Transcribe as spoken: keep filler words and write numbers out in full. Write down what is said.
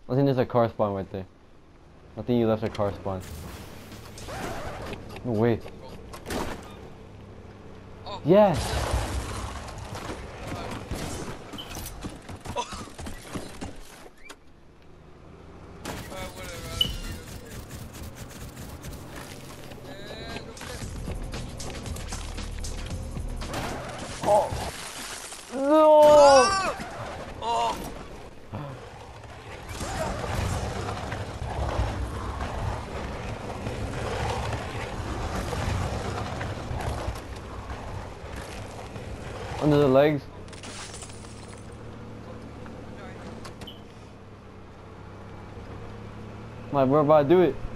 I think there's a car spawn right there. I think you left a car spawn. No way. Oh. Yes! Oh. Alright, whatever. Oh! No! Oh! Under the legs. My, we're about to do it.